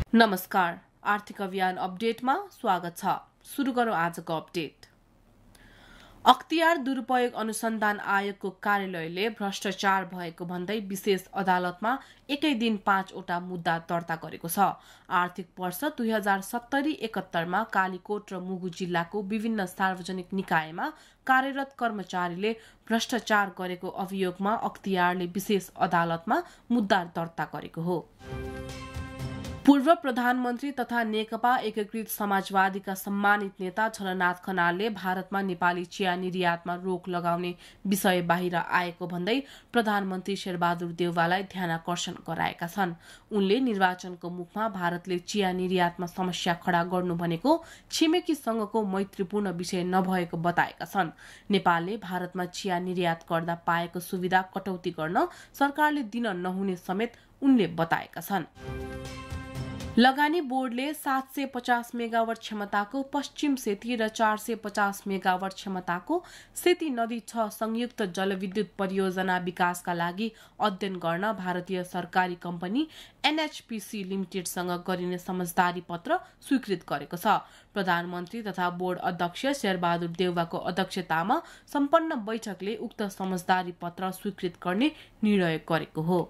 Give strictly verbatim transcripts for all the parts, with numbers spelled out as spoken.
नमस्कार, आर्थिक अभियान अपडेटमा स्वागत छ। सुरु गरौँ आजको अपडेट। अख्तियार दुरुपयोग अनुसन्धान आयोगको कार्यालयले भ्रष्टाचार भएको भन्दै विशेष अदालतमा एकै दिन पाँचवटा मुद्दा दर्ता गरेको छ। आर्थिक वर्ष दुई हजार सत्तरी एकहत्तरमा कालीकोट र मुगु जिल्लाको विभिन्न सार्वजनिक निकायमा कार्यरत कर्मचारीले भ्रष्टाचार गरेको अभियोगमा अख्तियारले विशेष अदालतमा मुद्दा दर्ता गरेको हो। पूर्व प्रधानमन्त्री तथा नेकपा एकीकृत समाजवादीका सम्मानित नेता झलनाथ खनालले भारतमा नेपाली चिया निर्यातमा रोक लगाउने विषय बाहिर आएको भन्दै प्रधानमन्त्री शेरबहादुर देउवालाई ध्यानाकर्षण गराएका छन्। उनले निर्वाचनको मुखमा भारतले चिया निर्यातमा समस्या खडा गर्नु भनेको छिमेकीसँगको मैत्रीपूर्ण विषय नभएको बताएका छन्। नेपालले भारतमा चिया निर्यात गर्दा पाएको सुविधा कटौती गर्न सरकारले दिन नहुने समेत उनले बताएका छन्। लगानी बोर्डले सात सय पचास मेगावाट क्षमताको पश्चिम सेती र चार सय पचास मेगावाट क्षमताको सेती नदी छ संयुक्त जलविद्युत परियोजना विकासका लागि अध्ययन गर्न भारतीय सरकारी कम्पनी एनएचपीसी लिमिटेडसँग गरिने समझदारी पत्र स्वीकृत गरेको छ। प्रधानमन्त्री तथा बोर्ड अध्यक्ष शेरबहादुर देउवाको अध्यक्षतामा सम्पन्न बैठकले उक्त समझदारी पत्र स्वीकृत गर्ने निर्णय गरेको हो।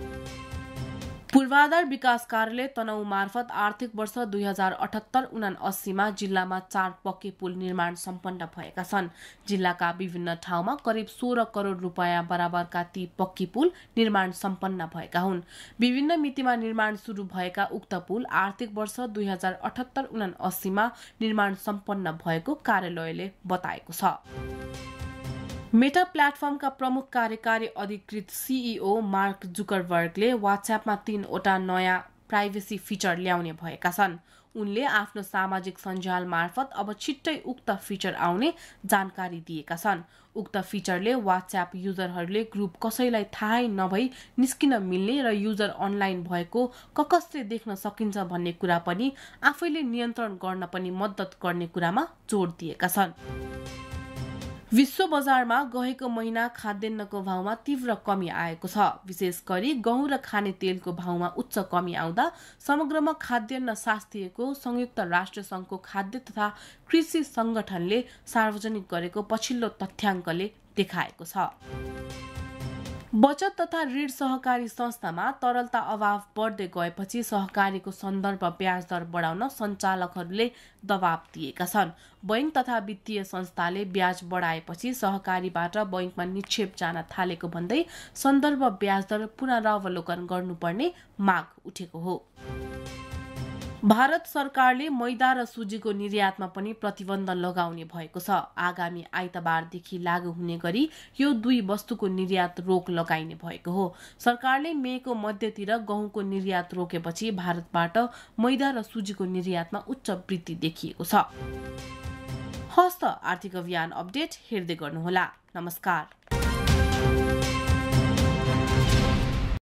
पूर्वाधार विकास कार्यालय तनहु मार्फत आर्थिक वर्ष दुई हजार अठहत्तर उनासीमा जिल्लामा चार पक्के पुल निर्माण सम्पन्न भएका छन्। जिल्लाका विभिन्न ठाउँमा करिब सोह्र करोड़ रुपियाँ बराबरका ती पक्की पुल निर्माण सम्पन्न भएका हुन्। विभिन्न मितिमा निर्माण शुरू भएका उक्त पुल आर्थिक वर्ष दुई हजार अठहत्तर उनासीमा निर्माण सम्पन्न भएको कार्यालयले बताएको छ। मेटा प्लेटफर्मका प्रमुख कार्यकारी अधिकृत सीईओ मार्क जुकरबर्गले व्हाट्सएपमा तीनवटा नयाँ प्राइभेसी फिचर ल्याउने भएका छन्। उनले आफ्नो सामाजिक सञ्जाल मार्फत अब छिट्टै उक्त फिचर आउने जानकारी दिएका छन्। उक्त फिचरले व्हाट्सएप युजरहरूले ग्रुप कसैलाई थाहै नभई निस्किन मिल्ने र युजर अनलाइन भएको ककसले देख्न सकिन्छ भन्ने कुरा पनि आफैले नियन्त्रण गर्न पनि मद्दत गर्ने कुरामा जोड दिएका छन्। विश्व बजारमा गएको महिना खाद्यान्नको भावमा तीव्र कमी आएको छ। विशेष गरी गहुँ र खाने तेलको भावमा उच्च कमी आउँदा समग्रमा खाद्यान्न शास्त्रीको संयुक्त राष्ट्र संघको खाद्य तथा कृषि संगठनले सार्वजनिक गरेको पछिल्लो तथ्याङ्कले देखाएको छ। बचत तथा ऋण सहकारी संस्थामा तरलता अभाव बढ्दै गएपछि सहकारीको सन्दर्भ ब्याज दर बढाउन सञ्चालकहरूले दबाब दिएका छन्। बैंक तथा वित्तीय संस्थाले ब्याज बढाएपछि सहकारीबाट बैंकमा निक्षेप जान थालेको भन्दै सन्दर्भ ब्याज दर पुनरावलोकन गर्नुपर्ने माग उठेको हो। भारत सरकारले मैदा र सुजीको निर्यातमा पनि प्रतिबन्ध लगाउने भएको छ। आगामी आइतबारदेखि लागू हुने गरी यो दुई वस्तुको निर्यात रोक लगाइने भएको हो। सरकारले मेको मध्यतिर गहुँको निर्यात रोकेपछि भारतबाट मैदा र सुजीको निर्यातमा उच्च वृद्धि देखिएको छ। हस्त आर्थिक अभियान अपडेट हेर्दै गर्नुहोला। नमस्कार।